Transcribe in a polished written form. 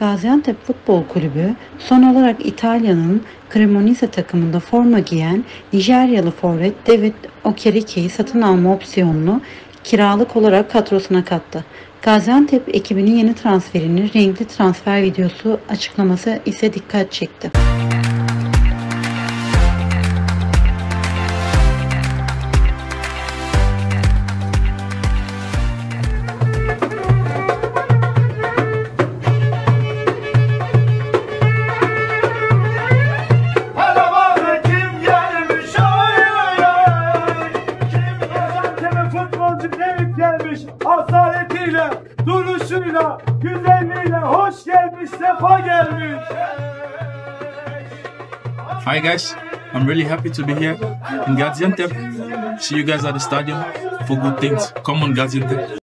Gaziantep Futbol Kulübü son olarak İtalya'nın Cremonese takımında forma giyen Nijeryalı forvet David Okereke'yi satın alma opsiyonunu kiralık olarak kadrosuna kattı. Gaziantep ekibinin yeni transferinin renkli transfer videosu açıklaması ise dikkat çekti. Asaletiyle, duruşuyla, güzelliğiyle hoş gelmiş, sefa gelmiş. Hi guys, I'm really happy to be here in Gaziantep. See you guys at the stadium for good things. Come on Gaziantep.